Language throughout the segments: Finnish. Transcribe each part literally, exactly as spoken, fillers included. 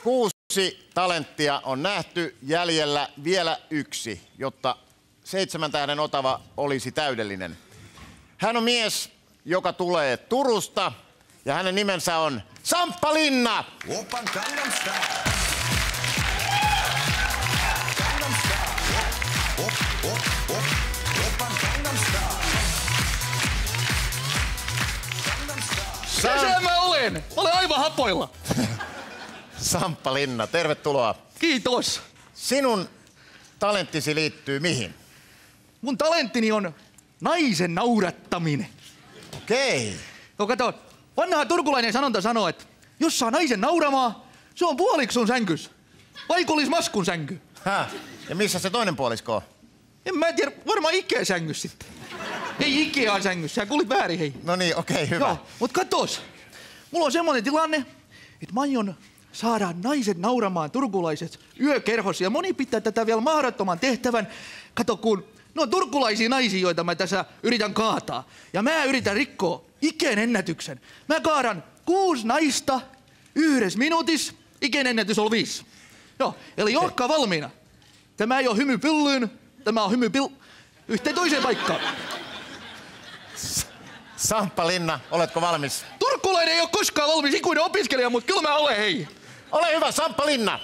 Kuusi talenttia on nähty, jäljellä vielä yksi, jotta seitsemän tähden Otava olisi täydellinen. Hän on mies, joka tulee Turusta ja hänen nimensä on Samppa Linna. Oppan Gangnam Style. Gangnam Style. Op, op, op. Oppan Gangnam Style. Gangnam Style. Tässä mä olen! Mä olen aivan hapoilla. Samppa Linna, tervetuloa. Kiitos. Sinun talenttisi liittyy mihin? Mun talenttini on naisen naurattaminen. Okei. No kato, vanha turkulainen sanonta sanoo, että jos saa naisen nauramaan, se on puoliksi sun sänkys. Vaikka olis maskun sänky. Häh? Ja missä se toinen puolisko on? En mä tiedä, varmaan Ikea sängys sitten. Ei Ikean sängys, sä kuulit väärin, hei. No niin, okei, okay, hyvä. Joo, mut katos, mulla on semmonen tilanne, että mä aion saada naiset nauramaan turkulaiset yökerhossa. Ja moni pitää tätä vielä mahdottoman tehtävän. Kato, kun ne on turkulaisia naisia, joita mä tässä yritän kaataa. Ja mä yritän rikkoa Ikeen ennätyksen. Mä kaadan kuusi naista yhdessä minuutissa. Ikeen ennätys on viisi. Joo, eli olkaa valmiina. Tämä ei ole hymy pyllyyn, tämä on hymy pill... yhteen toiseen paikkaan. Samppa Linna, oletko valmis? Turkkulainen ei ole koskaan valmis ikuinen opiskelija, mutta kyllä mä olen, hei. Ole hyvä, Samppa Linna.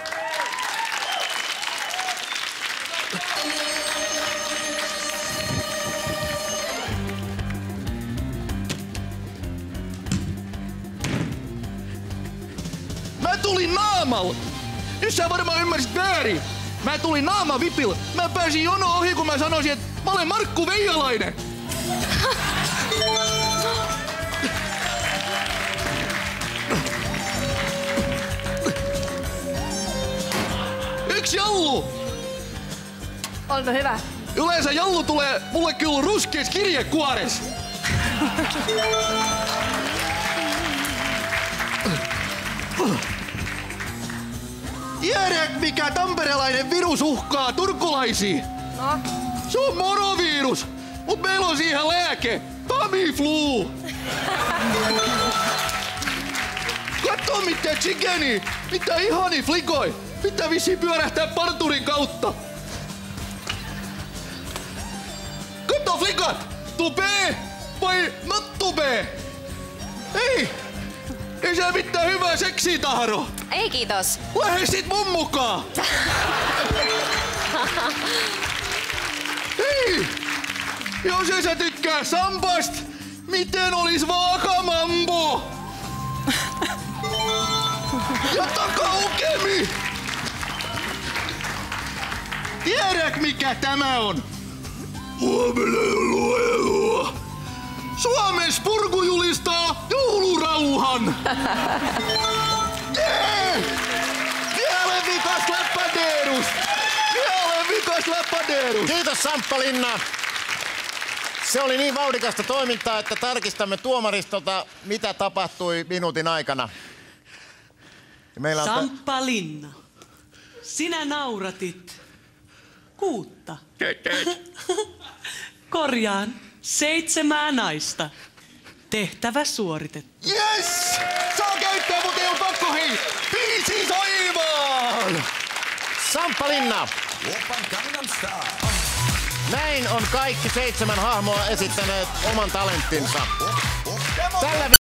Mä tulin naamalla. Nyt sä varmaan ymmärsit väärin. Mä tulin naamavipillä. Mä pääsin jono ohi, kun mä sanoisin, että mä olen Markku Veijalainen. Yksi jallu! Onko hyvä? Yleensä jallu tulee mulle kyllä ruskees kirjekuores. Tiedät, mikä tamperelainen virus uhkaa turkulaisia? No? Se on morovirus, mut meillä on siihen lääke. Tamiflu! Katso mitä chikeni, mitä ihani flikoi. Pitää vissiin pyörähtää parturin kautta. Katso flikat, tube vai not tube? Ei, ei se mitään hyvää seksiä tahdo. Ei kiitos. Lähde sit mun mukaan. Hei! Jos ei sä tykkää sampasta, miten olis vaakamambo? Ja takaukemi! Tiedät mikä tämä on? Huomenna jouluajelua. Suomen Spurgu julistaa joulurauhan! Jee! Vielä vikas läppädeerus! Vielä vikas läppädeerus! Kiitos, Samppa Linna. Se oli niin vauhdikasta toimintaa, että tarkistamme tuomaristolta, mitä tapahtui minuutin aikana. Ja meillä on Samppa Linna, sinä nauratit kuutta. Korjaan, seitsemää naista. Tehtävä suoritettu. Yes! Saa käyttää, mutta ei ole pakko, hei! Biisi soimaan! Samppa Linna. Oppan Gangnam Style. Näin on kaikki seitsemän hahmoa esittäneet oman talenttinsa. Tällä